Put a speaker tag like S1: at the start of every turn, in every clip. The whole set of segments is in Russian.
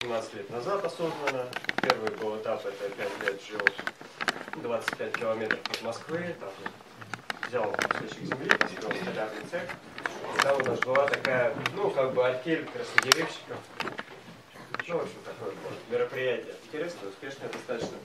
S1: 17 лет назад осознанно. Первый был этап, это 5 лет жил 25 километров от Москвы, там взял кусочек земли, построил столярный цех. И там у нас была такая, ну, как бы артель краснодеревщиков. Ну, в общем, такое было мероприятие. Интересно, успешное достаточно.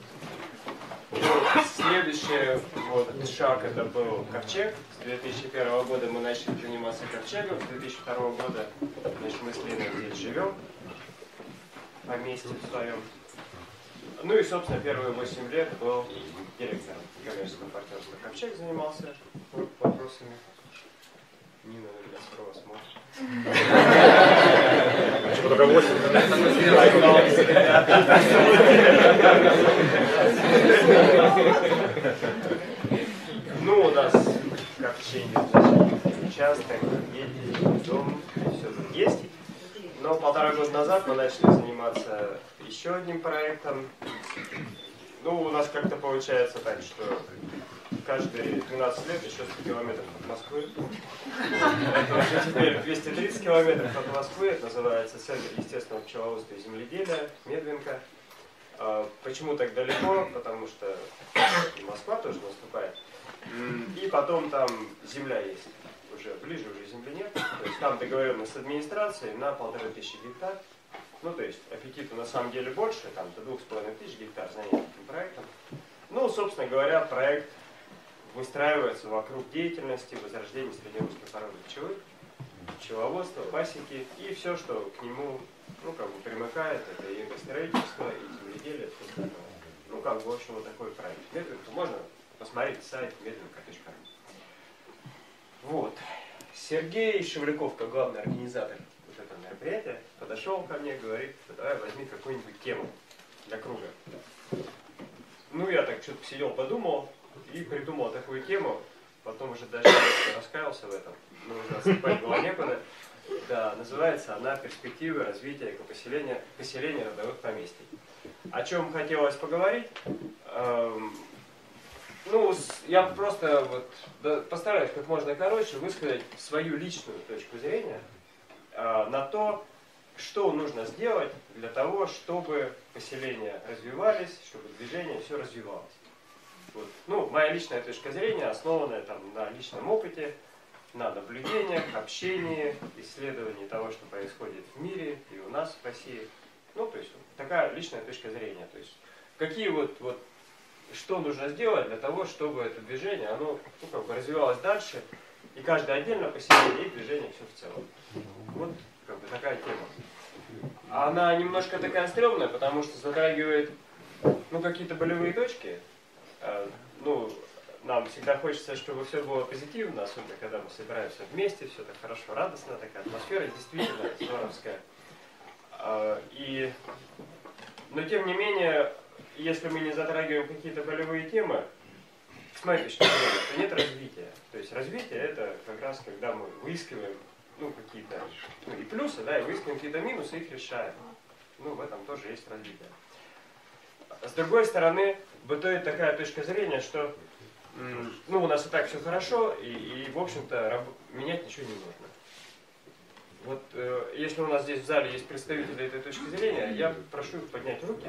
S1: Следующий вот шаг это был ковчег. С 2001 года мы начали заниматься ковчегом. С 2002 года значит, мы с Леной здесь живем. Поместье в своем. Ну и, собственно, первые 8 лет был директором коммерческого партнерства. Ковчег занимался вопросами. Нина на меня сурово смотрит.
S2: Почему только 8?
S1: Ну, у нас ковчеги, участок, ездить, дом, все тут есть. Но 1,5 года назад мы начали заниматься еще одним проектом. Ну, у нас как-то получается так, что каждые 12 лет еще 100 километров от Москвы. Это уже теперь 230 километров от Москвы. Это называется Центр естественного пчеловодства и земледелия, Медвинка. Почему так далеко? Потому что Москва тоже наступает. И потом там земля есть. Уже ближе уже земли нет. То есть там договоренность с администрацией на 1500 гектар. Ну, то есть аппетита на самом деле больше, там до 2500 гектар занять этим проектом. Ну, собственно говоря, проект выстраивается вокруг деятельности возрождения среднерусской породы пчелы, пчеловодства, пасеки и все, что к нему, ну, как бы примыкает, это и строительство, и земледелие, все остальное. Ну, как бы, в общем, вот такой проект. Медвинка, можно посмотреть сайт medvinka.ru. Вот. Сергей Шевляков, как главный организатор вот этого мероприятия, подошел ко мне и говорит, давай возьми какую-нибудь тему для круга. Ну, я так что-то сидел, подумал и придумал такую тему. Потом уже даже раскаялся в этом, но уже отступать было некуда. Да, называется она «Перспективы развития экопоселения родовых поместий». О чем хотелось поговорить? Ну, я просто вот постараюсь как можно короче высказать свою личную точку зрения на то, что нужно сделать для того, чтобы поселения развивались, чтобы движение все развивалось. Вот. Ну, моя личная точка зрения, основанная там, на личном опыте, на наблюдениях, общении, исследовании того, что происходит в мире и у нас в России. Ну, то есть, такая личная точка зрения. То есть, какие что нужно сделать для того, чтобы это движение, оно ну, как бы развивалось дальше, и каждое отдельно поселение, и движение все в целом. Вот как бы такая тема. Она немножко такая стрёмная, потому что затрагивает ну, какие-то болевые точки. Ну, нам всегда хочется, чтобы все было позитивно, особенно когда мы собираемся вместе, все так хорошо, радостно, такая атмосфера действительно здоровская. Но тем не менее, если мы не затрагиваем какие-то болевые темы, с моей точки зрения, то нет развития. То есть развитие это как раз когда мы выискиваем ну, какие-то и плюсы, да, и выискиваем какие-то минусы, их решаем. Ну, в этом тоже есть развитие. С другой стороны, бытует такая точка зрения, что ну, у нас и так все хорошо, и в общем-то, менять ничего не нужно. Вот если у нас здесь в зале есть представители этой точки зрения, я прошу их поднять руку.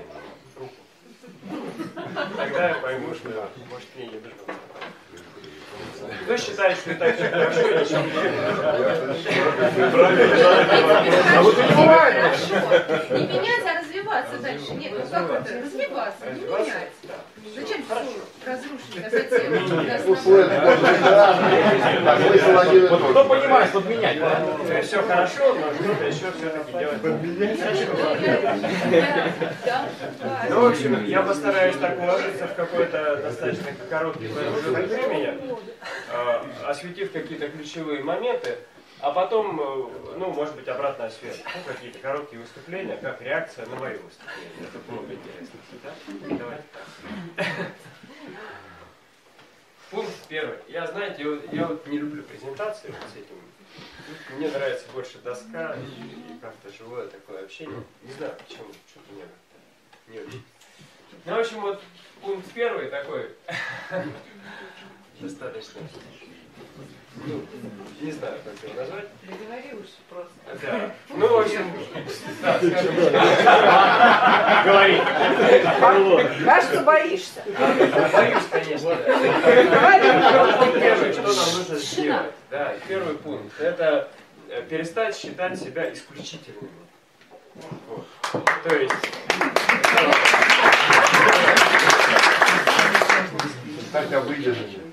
S1: Тогда я пойму, что может мне не нужно. Кто считает, что это все хорошо, и ничего не
S2: А вот и бывает.
S3: Не меняться, а развиваться дальше. Нет, ну как это? Развиваться, не меняться. Зачем все разрушить, а затем?
S2: Вот кто понимает, что менять?
S1: Все хорошо, но что-то еще все-таки делать. Ну, в общем, я постараюсь так уложиться в какой-то достаточно короткий промежуток времени, осветив какие-то ключевые моменты, а потом, ну, может быть, обратная связь. Ну, какие-то короткие выступления, как реакция на мои выступления. Это было бы интересно. Да? Давайте так. Пункт первый. Я, знаете, я вот не люблю презентации вот с этим. Мне нравится больше доска и как-то живое такое общение. Не знаю почему, что-то не очень. Ну, в общем, вот пункт первый такой. Достаточно. Ну, не знаю, как его назвать.
S3: Договори уж просто.
S1: Да. Ну, в общем, да, скажем.
S2: Говори.
S4: Кажется, боишься.
S1: Боюсь, конечно. Первое, что нам нужно сделать, да, первый пункт, это перестать считать себя исключительными. Вот. То есть...
S5: Стать обыденными.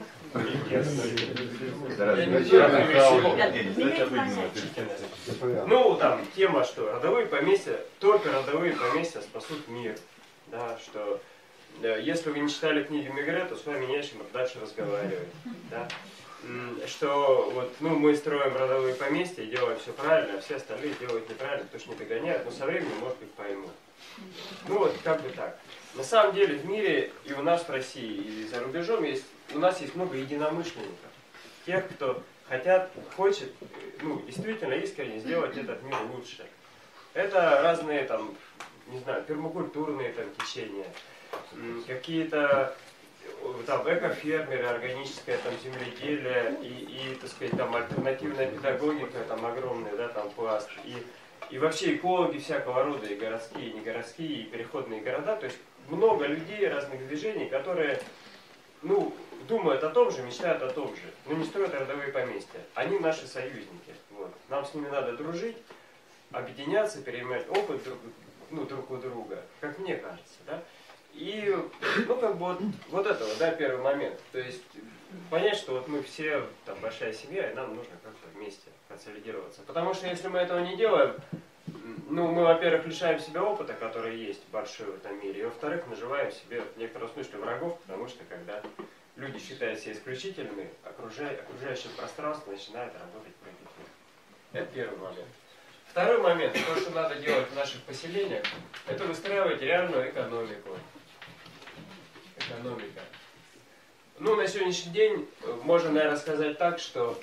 S1: Ну, там, тема, что родовые поместья, только родовые поместья спасут мир. Да, что если вы не читали книги Мегре, то с вами не о чем дальше разговаривать. Да? Что вот, ну, мы строим родовые поместья и делаем все правильно, а все остальные делают неправильно, потому что не догоняют, но со временем, может быть, поймут. Ну вот, как бы так. На самом деле в мире и у нас в России, и за рубежом у нас есть много единомышленников. Тех, кто хочет, ну, действительно искренне сделать этот мир лучше. Это разные там, не знаю, пермакультурные там течения, какие-то там экофермеры, органическое там земледелие и так сказать, там альтернативная педагогика, там огромный, да, там пласт. И вообще экологи всякого рода, и городские, и негородские, и переходные города. То есть много людей, разных движений, которые, ну, думают о том же, мечтают о том же, но не строят родовые поместья. Они наши союзники. Вот. Нам с ними надо дружить, объединяться, перенимать опыт друг у друга, как мне кажется. Да? И, ну, как бы вот это вот, да, первый момент. То есть понять, что вот мы все там большая семья, и нам нужно как-то вместе консолидироваться. Потому что если мы этого не делаем, ну, мы, во-первых, лишаем себя опыта, который есть большой в этом мире, и, во-вторых, наживаем себе в некотором смысле врагов, потому что когда люди считают себя исключительными, окружающее пространство начинает работать против них. Это первый момент. Второй момент, то, что надо делать в наших поселениях, это выстраивать реальную экономику. Экономика. Ну, на сегодняшний день можно, наверное, сказать так, что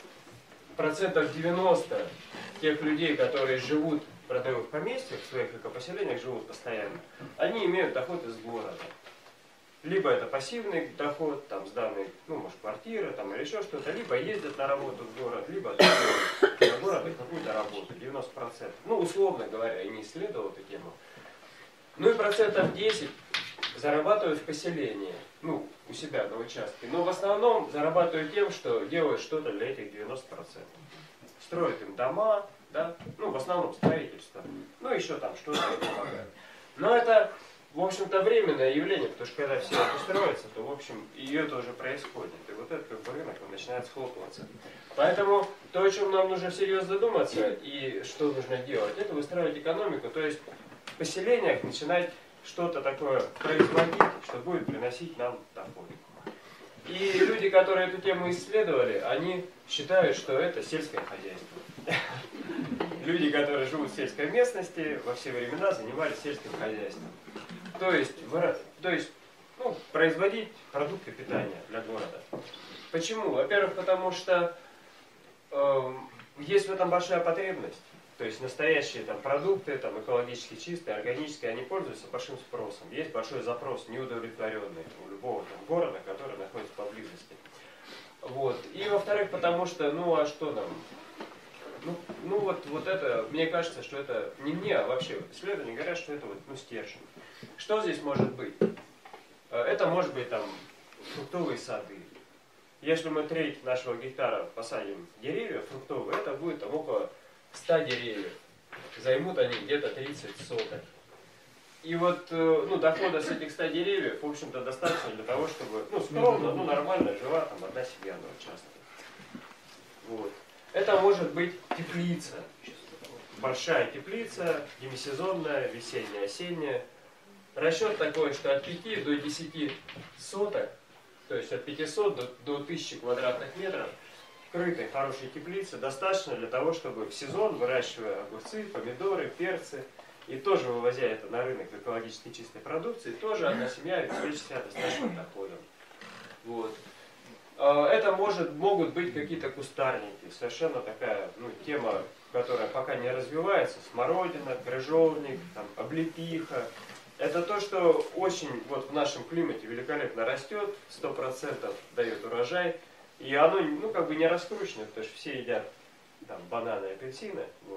S1: 90% тех людей, которые живут в родовых поместьях, в своих экопоселениях, живут постоянно, они имеют доход из города. Либо это пассивный доход, там, сданные, ну, может, квартиры, там, или еще что-то, либо ездят на работу в город, либо на город и какую-то работу, 90%. Ну, условно говоря, я не исследовал эту тему. Ну и 10% зарабатывают в поселении, ну, у себя на участке. Но в основном зарабатывают тем, что делают что-то для этих 90%. Строят им дома, да, ну, в основном строительство, ну, еще там что-то помогают. Но это, в общем-то, временное явление, потому что когда все это строится, то, в общем, и это уже происходит. И вот этот как бы рынок, он начинает схлопываться. Поэтому то, о чем нам нужно всерьез задуматься и что нужно делать, это выстраивать экономику, то есть в поселениях начинать что-то такое производить, что будет приносить нам доход. И люди, которые эту тему исследовали, они считают, что это сельское хозяйство. Люди, которые живут в сельской местности, во все времена занимались сельским хозяйством. То есть ну, производить продукты питания для города. Почему? Во-первых, потому что есть в этом большая потребность. То есть настоящие там, продукты, там, экологически чистые, органические, они пользуются большим спросом. Есть большой запрос, неудовлетворенный у любого там, города, который находится поблизости. Вот. И во-вторых, потому что, ну а что нам? Ну вот это, мне кажется, что это не мне, а вообще исследования говорят, что это вот, ну, стержень. Что здесь может быть? Это может быть там фруктовые сады. Если мы треть нашего гектара посадим деревья фруктовые, это будет там около 100 деревьев. Займут они где-то 30 соток. И вот, ну, дохода с этих 100 деревьев, в общем-то, достаточно для того, чтобы, ну, скромно, ну, нормально жила там одна семья на участке. Вот. Это может быть теплица. Большая теплица, демисезонная, весенняя, осенняя. Расчет такой, что от 5 до 10 соток, то есть от 500 до 1000 квадратных метров, крытой хорошей теплицы достаточно для того, чтобы в сезон, выращивая огурцы, помидоры, перцы, и тоже вывозя это на рынок экологически чистой продукции, тоже одна семья обеспечит себя достаточным доходом. Вот. Это могут быть какие-то кустарники, совершенно такая, ну, тема, которая пока не развивается, смородина, крыжовник, там, облепиха. Это то, что очень вот в нашем климате великолепно растет, 100% дает урожай, и оно, ну, как бы не раскручено, потому что все едят там, бананы, апельсины, вот.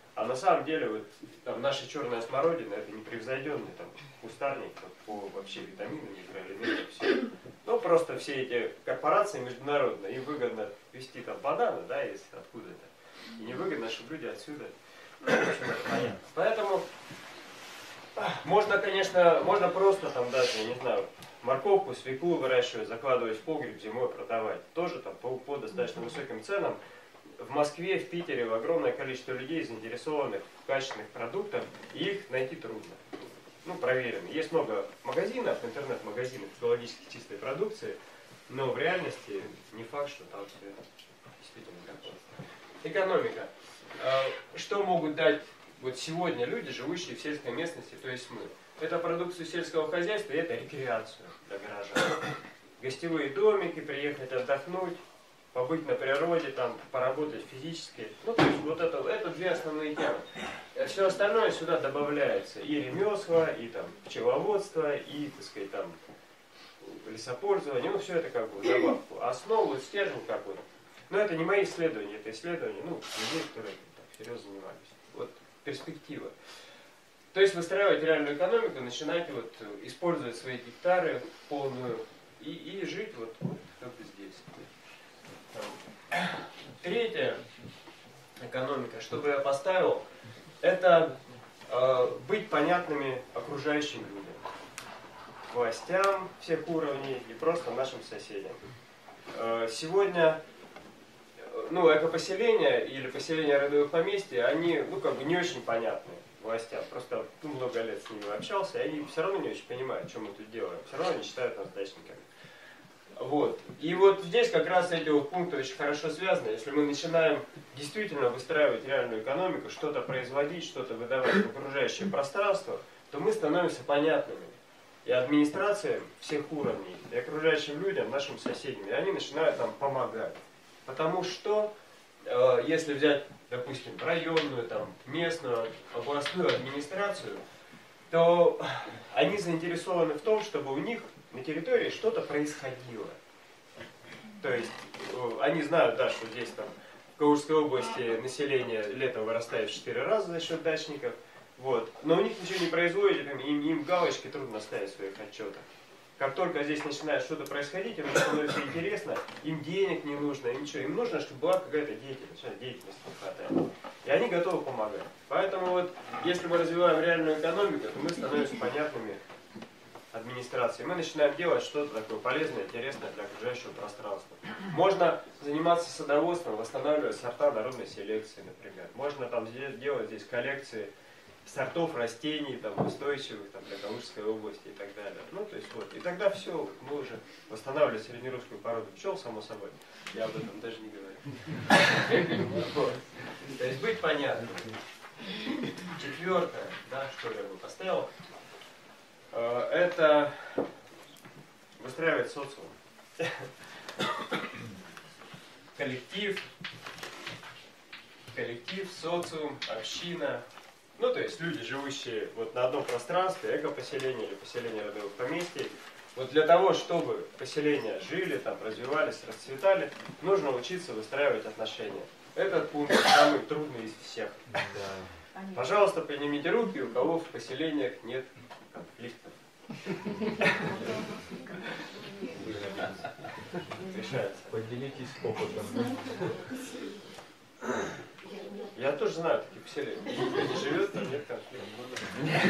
S1: А на самом деле, вот, там, наша черная смородина, это непревзойденный там, кустарник вот, по вообще витаминам, микроэлементам, все. Ну, просто все эти корпорации международные, им выгодно везти там бананы, да, из откуда-то. И невыгодно, чтобы люди отсюда, ну, в общем, это понятно. Поэтому можно, конечно, можно просто там даже, я не знаю, морковку, свеклу выращивать, закладывать в погреб, зимой продавать. Тоже там по достаточно высоким ценам. В Москве, в Питере огромное количество людей заинтересованных в качественных продуктах, и их найти трудно. Ну, проверено. Есть много магазинов, интернет-магазинов экологически чистой продукции, но в реальности не факт, что там все это действительно готово. Экономика. Что могут дать вот сегодня люди, живущие в сельской местности, то есть мы? Это продукцию сельского хозяйства и это рекреацию для горожан. Гостевые домики, приехать отдохнуть, побыть на природе, там, поработать физически. Ну, то есть вот это две основные темы. Все остальное сюда добавляется. И ремесла, и там пчеловодство, и, так сказать, там лесопользование. Ну, все это как бы добавку. Основу, стержень как бы. Но это не мои исследования, это исследования, ну, людей, которые так серьезно занимались. Вот перспектива. То есть выстраивать реальную экономику, начинайте вот использовать свои гектары полную и жить вот только здесь. Третья экономика, что бы я поставил, это быть понятными окружающим людям, властям всех уровней и просто нашим соседям. Сегодня, ну, экопоселения или поселения родовых поместьй, они, ну, как бы не очень понятны властям. Просто много лет с ними общался, и они все равно не очень понимают, что мы тут делаем. Все равно они считают нас дачниками. Вот. И вот здесь как раз эти вот пункты очень хорошо связаны. Если мы начинаем действительно выстраивать реальную экономику, что-то производить, что-то выдавать в окружающее пространство, то мы становимся понятными. И администрациям всех уровней, и окружающим людям, нашим соседям, и они начинают нам помогать. Потому что, если взять, допустим, районную, там, местную, областную администрацию, то они заинтересованы в том, чтобы у них на территории что-то происходило. То есть они знают, да, что здесь там в Калужской области население летом вырастает в 4 раза за счет дачников. Вот. Но у них ничего не производит, им галочки трудно ставить в своих отчетах. Как только здесь начинает что-то происходить, им становится интересно, им денег не нужно, им ничего. Им нужно, чтобы была какая-то деятельность, деятельности не хватает. И они готовы помогать. Поэтому вот, если мы развиваем реальную экономику, то мы становимся понятными администрации. Мы начинаем делать что-то такое полезное, интересное для окружающего пространства. Можно заниматься садоводством, восстанавливать сорта народной селекции, например. Можно там делать здесь коллекции сортов растений, там, устойчивых там, для Калужской области и так далее. Ну, то есть вот. И тогда все, мы уже восстанавливаем среднерусскую породу пчел, само собой. Я об этом даже не говорю. То есть быть понятным. Четвертое, да, что я бы поставил, это выстраивать социум. Коллектив, социум, община. Ну, то есть люди, живущие вот на одном пространстве, экопоселение или поселение родовых поместий. Вот для того, чтобы поселения жили, там, развивались, расцветали, нужно учиться выстраивать отношения. Этот пункт самый трудный из всех. Пожалуйста, поднимите руки, у кого в поселениях нет конфликтов. Решается.
S2: Поделитесь опытом.
S1: Я тоже знаю такие поселения. Никто не живет, там нет конфликтов.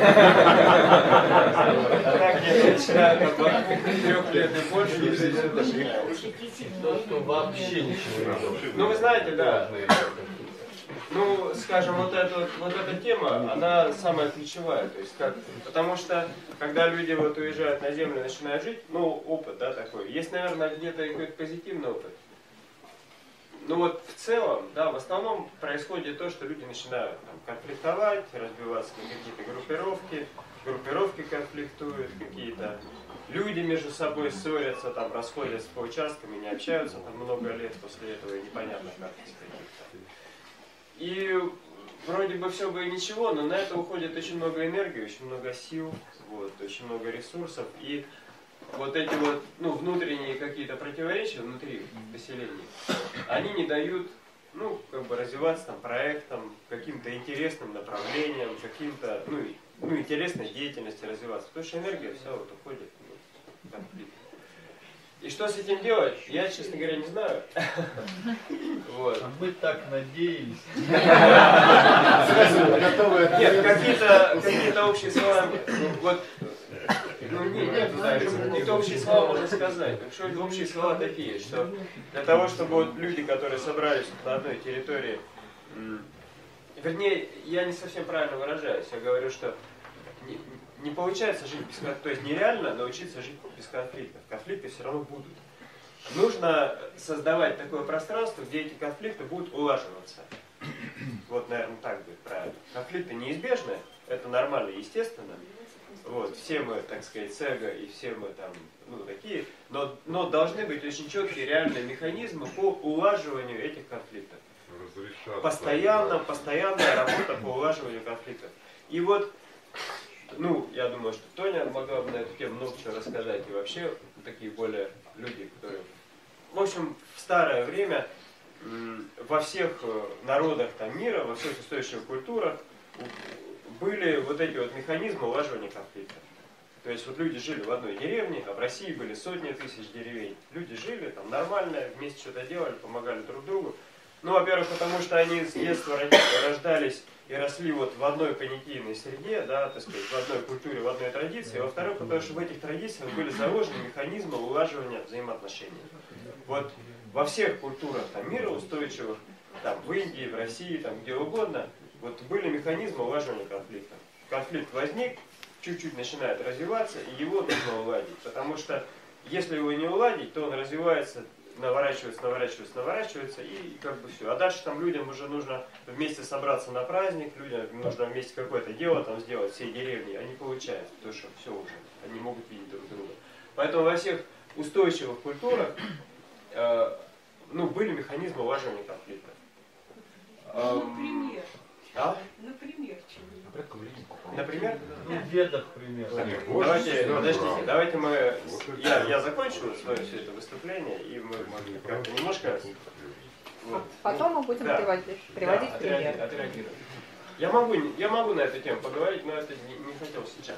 S1: А так где-то начинают от 2-3 лет и больше, и все это начинается.
S2: Вообще ничего не делает.
S1: Ну вы знаете, да. Ну, скажем, вот эта тема, она самая ключевая. То есть как, потому что, когда люди вот уезжают на землю и начинают жить, ну, опыт, да, такой. Есть, наверное, где-то какой-то позитивный опыт. Ну вот в целом, да, в основном происходит то, что люди начинают там, конфликтовать, разбиваться на какие-то группировки конфликтуют, какие-то люди между собой ссорятся, там, расходятся по участкам и не общаются там много лет после этого, и непонятно как из каких-то. И вроде бы все бы и ничего, но на это уходит очень много энергии, очень много сил, вот, очень много ресурсов. И вот эти вот, ну, внутренние какие-то противоречия внутри поселений, они не дают ну, как бы развиваться там проектом, каким-то интересным направлением, каким-то, ну, интересной деятельностью развиваться. Потому что энергия вся вот уходит в конфликт. И что с этим делать, я, честно говоря, не знаю. Вот.
S2: А мы так надеялись.
S1: Нет, какие-то общие слова, вот, ну, нет, какие-то общие слова можно сказать. Что это общие слова такие, что для того, чтобы вот люди, которые собрались на одной территории, вернее, я не совсем правильно выражаюсь, я говорю, что не получается жить без конфликта, то есть нереально научиться жить без конфликтов. Конфликты все равно будут. Нужно создавать такое пространство, где эти конфликты будут улаживаться. Вот, наверное, так будет правильно. Конфликты неизбежны, это нормально, естественно. Вот, все мы, так сказать, с эго, и все мы там, ну, такие, но должны быть очень четкие реальные механизмы по улаживанию этих конфликтов. Постоянная работа по улаживанию конфликтов. И вот, ну, я думаю, что Тоня могла бы на эту тему много чего рассказать, и вообще такие более люди, которые... В общем, в старое время во всех народах там, мира, во всех устойчивых культурах были вот эти вот механизмы улаживания конфликтов. То есть вот люди жили в одной деревне, а в России были сотни тысяч деревень. Люди жили там нормально, вместе что-то делали, помогали друг другу. Ну, во-первых, потому что они с детства рождались и росли вот в одной понятийной среде, да, так сказать, в одной культуре, в одной традиции. А во-вторых, потому что в этих традициях были заложены механизмы улаживания взаимоотношений. Вот во всех культурах там, мира устойчивых, там, в Индии, в России, там, где угодно, вот были механизмы улаживания конфликта. Конфликт возник, чуть-чуть начинает развиваться, и его нужно уладить. Потому что если его не уладить, то он развивается, наворачивается, и как бы все. А дальше там людям уже нужно вместе собраться на праздник, людям нужно вместе какое-то дело там сделать, всей деревни, они получают, потому что все уже, они могут видеть друг друга. Поэтому во всех устойчивых культурах ну, были механизмы улаживания конфликтов.
S6: Например.
S1: А?
S6: Например, чего?
S1: Например?
S2: Ну, в Ведах, пример.
S1: Давайте, подождите, давайте мы... Я закончу свое все это выступление, и мы как-то немножко... Вот,
S4: Потом мы будем приводить пример.
S1: Отреагировать. Я могу на эту тему поговорить, но это не хотел сейчас.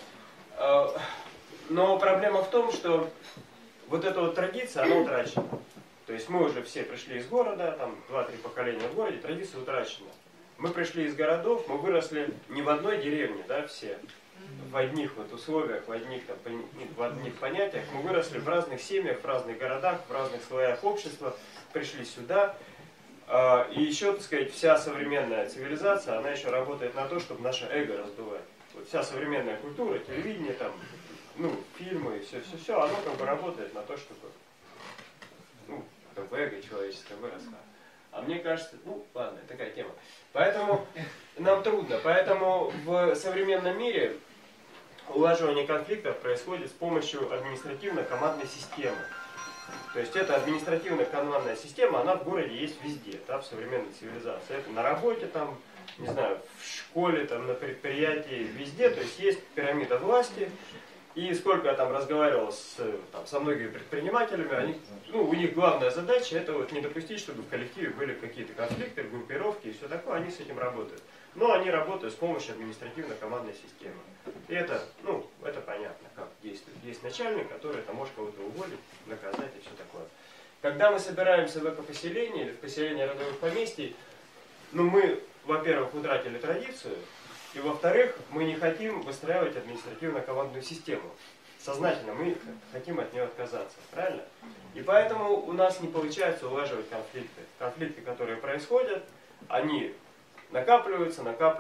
S1: Но проблема в том, что вот эта вот традиция, она утрачена. То есть мы уже все пришли из города, там 2-3 поколения в городе, традиция утрачена. Мы пришли из городов, мы выросли не в одной деревне, да, все, в одних вот условиях, в одних понятиях. Мы выросли в разных семьях, в разных городах, в разных слоях общества, пришли сюда. И еще, так сказать, вся современная цивилизация, она еще работает на то, чтобы наше эго раздувать. Вот вся современная культура, телевидение, там, ну, фильмы, все, оно как бы работает на то, чтобы, ну, как бы эго человеческое выросло. А мне кажется, ну, ладно, такая тема. Поэтому нам трудно. Поэтому в современном мире улаживание конфликтов происходит с помощью административно-командной системы. То есть эта административно-командная система, она в городе есть везде, да, в современной цивилизации. Это на работе, там, не знаю, в школе, там, на предприятии, везде. То есть есть пирамида власти. И сколько я там разговаривал со многими предпринимателями, они, ну, у них главная задача это вот не допустить, чтобы в коллективе были какие-то конфликты, группировки и все такое, они с этим работают. Но они работают с помощью административно-командной системы. И это, ну, это понятно, как действует. Есть начальник, который там может кого-то уволить, наказать и все такое. Когда мы собираемся в экопоселении или в поселении родовых поместий, ну, мы, во-первых, утратили традицию, и во-вторых, мы не хотим выстраивать административно-командную систему. Сознательно мы хотим от нее отказаться. Правильно? И поэтому у нас не получается улаживать конфликты. Конфликты, которые происходят, они накапливаются,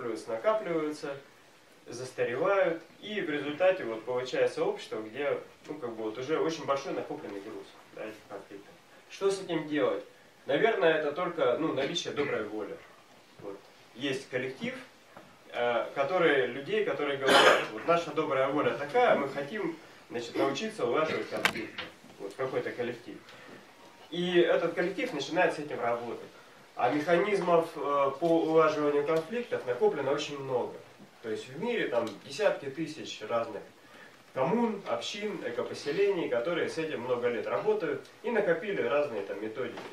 S1: застаревают. И в результате вот получается общество, где, ну, как бы вот уже очень большой накопленный груз, да, этих конфликтов. Что с этим делать? Наверное, это только, ну, наличие доброй воли. Вот. Есть коллектив, людей, которые говорят, вот наша добрая воля такая, мы хотим, значит, научиться улаживать конфликты, вот какой-то коллектив. И этот коллектив начинает с этим работать. А механизмов по улаживанию конфликтов накоплено очень много. То есть в мире там десятки тысяч разных коммун, общин, экопоселений, которые с этим много лет работают и накопили разные там методики.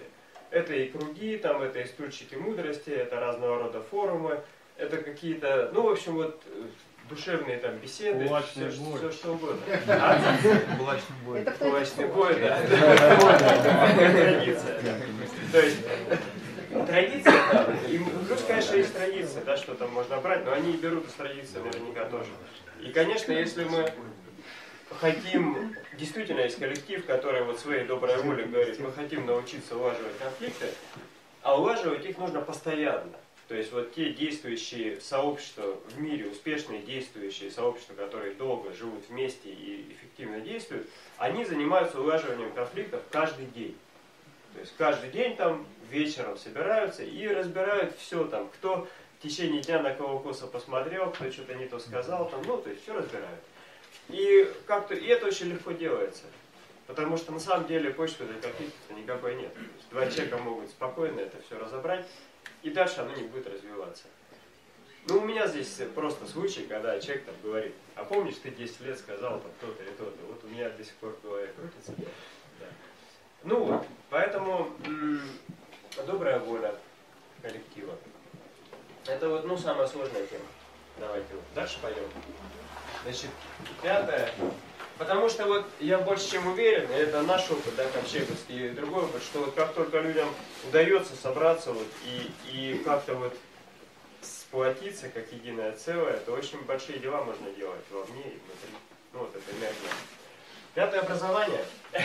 S1: Это и круги, там, это и стульчики мудрости, это разного рода форумы, это какие-то, ну, в общем, вот, душевные там беседы, все что угодно.
S2: Кулачный бой.
S1: Кулачный бой, да. Традиция. То есть, традиция, да, и плюс, конечно, есть традиция, да, что там можно брать, но они берут из традиции наверняка тоже. И, конечно, если мы хотим, действительно есть коллектив, который вот своей доброй волей говорит, мы хотим научиться улаживать конфликты, а улаживать их нужно постоянно. То есть вот те действующие сообщества в мире, успешные действующие сообщества, которые долго живут вместе и эффективно действуют, они занимаются улаживанием конфликтов каждый день. То есть каждый день там вечером собираются и разбирают все там, кто в течение дня на кого косо посмотрел, кто что-то не то сказал, там, ну, то есть все разбирают. И как-то и это очень легко делается. Потому что на самом деле почвы для конфликтов никакой нет. То есть два человека могут спокойно это все разобрать, и дальше оно не будет развиваться. Ну, у меня здесь просто случай, когда человек там говорит, а помнишь, ты 10 лет сказал там то-то и то-то. Вот у меня до сих пор в голове крутится. Да. Ну вот, поэтому добрая воля коллектива. Это вот, ну, самая сложная тема. Давайте вот дальше пойдем. Значит, пятое. Потому что вот я больше чем уверен, и это наш опыт, да, ковчеговский, и другой опыт, что вот как только людям удается собраться вот, и как-то вот сплотиться как единое целое, то очень большие дела можно делать вовне и внутри. Ну вот это энергия. Пятое — образование.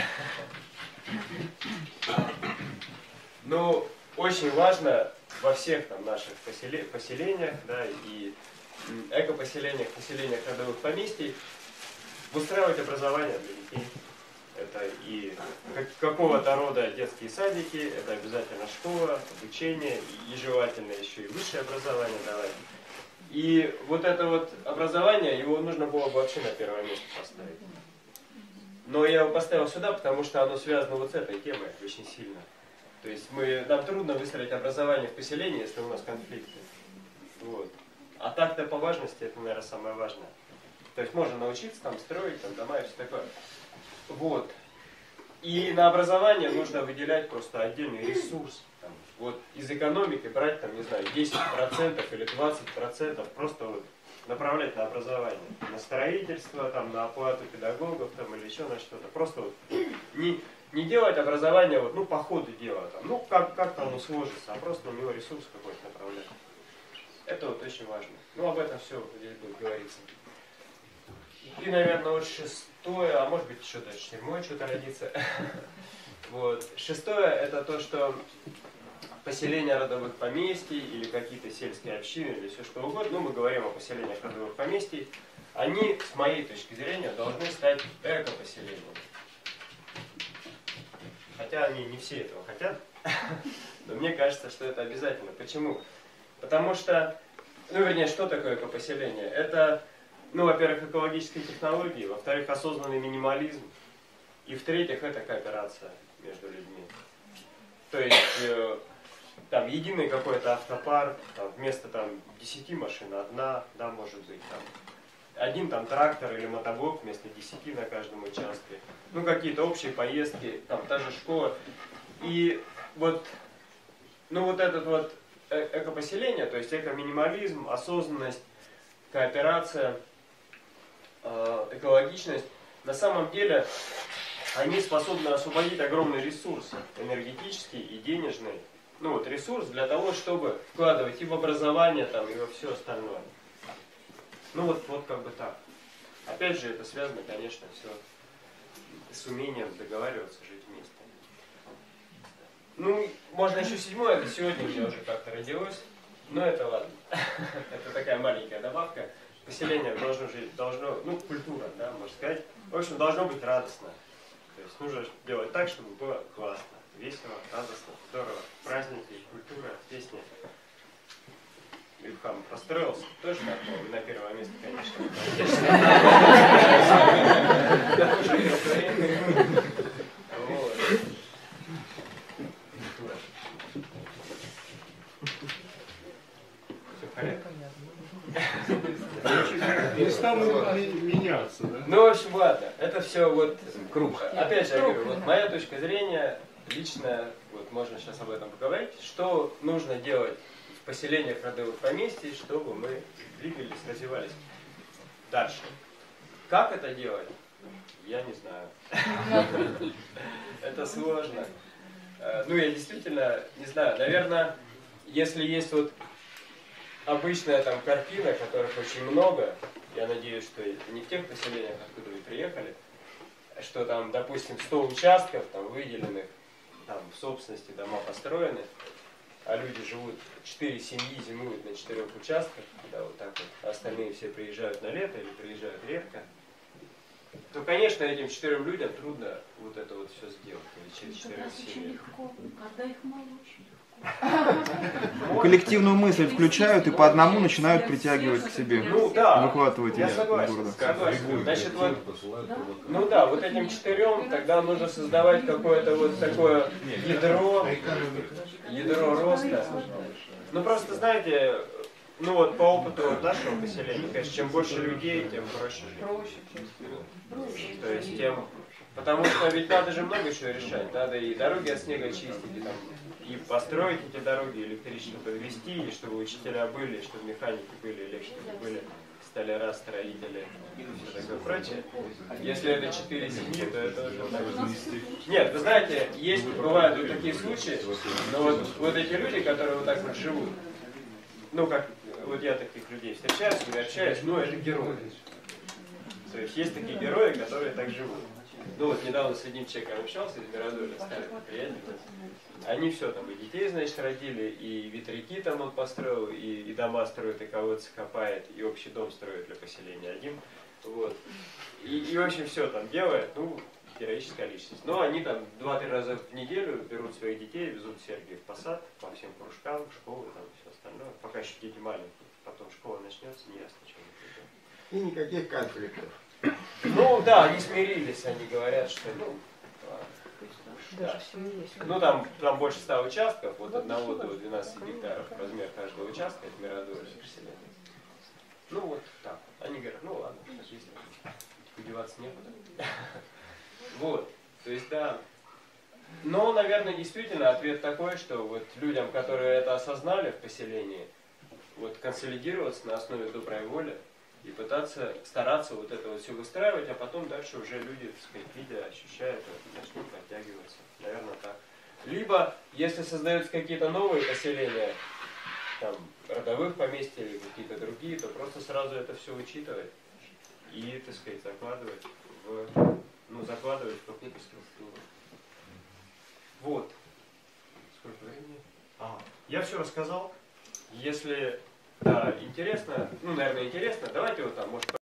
S1: Ну, очень важно во всех там наших поселениях, да, и экопоселениях, поселениях родовых поместий устраивать образование для детей. Это и какого-то рода детские садики, это обязательно школа, обучение, и желательно еще и высшее образование давать. И вот это вот образование, его нужно было бы вообще на первое место поставить. Но я его поставил сюда, потому что оно связано вот с этой темой очень сильно. То есть нам трудно выстроить образование в поселении, если у нас конфликты. Вот. А так-то по важности это, наверное, самое важное. То есть можно научиться там строить там, дома и все такое. Вот. И на образование нужно выделять просто отдельный ресурс. Там, вот из экономики брать, там, не знаю, 10% или 20% просто вот направлять на образование. На строительство, там, на оплату педагогов там, или еще на что-то. Просто вот не делать образование вот, ну, по ходу дела. Там, ну, как-то оно сложится, а просто на него ресурс какой-то направлять. Это вот очень важно. Ну, об этом все здесь будет говориться. И, наверное, вот шестое, а может быть еще даже седьмое что-то родится. Вот. Шестое — это то, что поселения родовых поместий или какие-то сельские общины или все что угодно, ну мы говорим о поселениях родовых поместий, они, с моей точки зрения, должны стать экопоселениями. Хотя они не все этого хотят, но мне кажется, что это обязательно. Почему? Потому что, ну вернее, что такое экопоселение? Это, ну, во-первых, экологические технологии, во-вторых, осознанный минимализм, и в-третьих, это кооперация между людьми. То есть, там, единый какой-то автопарк, там, вместо там 10 машин одна, да, может быть, там, один там трактор или мотоблок вместо 10 на каждом участке. Ну, какие-то общие поездки, там, та же школа. И вот, ну, вот этот вот экопоселение, то есть экоминимализм, осознанность, кооперация, экологичность, на самом деле они способны освободить огромный ресурс энергетический и денежный. Ну вот ресурс для того, чтобы вкладывать и в образование, там, и во все остальное. Ну вот как бы так. Опять же, это связано, конечно, все с умением договариваться, жить вместе. Ну, можно еще седьмое, это сегодня у меня уже как-то родилось. Но это ладно. Это такая маленькая добавка. Поселение должно, ну, культура, да, можно сказать. В общем, должно быть радостно. То есть нужно делать так, чтобы было классно, весело, радостно, здорово. Праздники, культура, песни. Ильхам построился, тоже так, на первое место, конечно. Все в порядке?
S5: Места могут меняться, да?
S1: Ну, в общем, ладно, это все вот круг. Опять же, я говорю, вот моя точка зрения, лично, вот можно сейчас об этом поговорить, что нужно делать в поселениях родовых поместий, чтобы мы двигались, развивались дальше. Как это делать? Я не знаю. Это сложно. Ну, я действительно не знаю. Наверное, если есть вот обычная там картина, которых очень много, я надеюсь, что это не в тех поселениях, откуда вы приехали, что там, допустим, 100 участков там выделенных, там в собственности дома построены, а люди живут, 4 семьи зимуют на 4 участках, да, вот так вот, а остальные все приезжают на лето или приезжают редко, то, конечно, этим 4 людям трудно вот это вот все сделать. Через 4 семьи.
S3: Легко, когда их мало, очень легко.
S2: Коллективную мысль включают и по одному начинают притягивать к себе.
S1: Ну да,
S2: Выхватывать
S1: я
S2: из
S1: согласен,
S2: города.
S1: согласен. Значит, вот, ну да, вот этим 4 тогда нужно создавать какое-то вот такое ядро роста. Ну просто, знаете, ну вот по опыту нашего поселения, конечно, чем больше людей, тем проще жить. То есть тем... Потому что ведь надо же много чего решать. Надо и дороги от снега чистить, и, там, и построить эти дороги, электричество подвести, и чтобы учителя были, и чтобы механики были, электрики были, столяра, строители и все такое прочее. Если это 4 семьи, то это уже так. Нет, вы знаете, есть, бывают вот такие случаи, но вот эти люди, которые вот так вот живут, ну как, вот я таких людей встречаю, с ними общаюсь, ну это герои. То есть есть такие герои, которые так живут. Ну вот недавно с одним человеком общался из Мирадоля, старый приятель. Они все там, и детей, значит, родили, и ветряки там он построил, и дома строит, и колодцы копает, и общий дом строит для поселения один. Вот. И в общем все там делает, ну, героическая личность. Но они там 2-3 раза в неделю берут своих детей, везут в Сергиев Посад по всем кружкам, школы, там все остальное. Пока еще дети маленькие, потом школа начнется, не ясно, что они
S5: И никаких конфликтов.
S1: Ну да, они смирились, они говорят, что ну, да. Ну там больше 100 участков, от 1 до 12 гектаров размер каждого участка, это Мирадоля. Ну вот так. Они говорят, ну ладно, если деваться некуда. Вот, то есть да. Но, наверное, действительно ответ такой, что вот людям, которые это осознали в поселении, вот консолидироваться на основе доброй воли, и пытаться, стараться вот это вот все выстраивать, а потом дальше уже люди, так сказать, видя, ощущают, начнут подтягиваться. Наверное, так. Либо, если создаются какие-то новые поселения, там, родовых поместья или какие-то другие, то просто сразу это все учитывать и, так сказать, закладывать в какую-то структуру. Вот. Сколько времени? Я все рассказал. Если... Да, интересно, ну, наверное, интересно. Давайте вот там, может,